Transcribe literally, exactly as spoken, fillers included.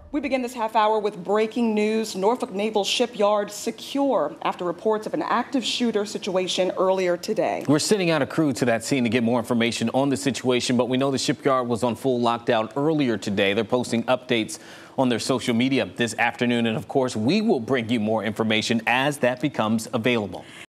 We begin this half hour with breaking news. Norfolk Naval Shipyard secure after reports of an active shooter situation earlier today. We're sending out a crew to that scene to get more information on the situation, but we know the shipyard was on full lockdown earlier today. They're posting updates on their social media this afternoon, and of course, we will bring you more information as that becomes available.